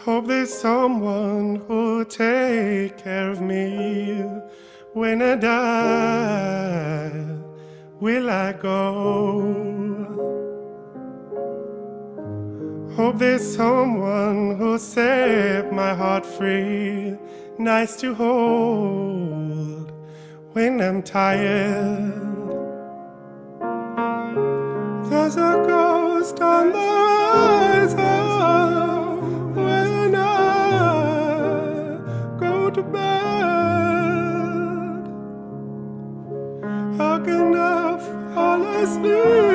Hope there's someone who'll take care of me when I die. Will I go? Hope there's someone who'll set my heart free, nice to hold when I'm tired. There's a ghost on the horizon when I go to bed. How can I fall asleep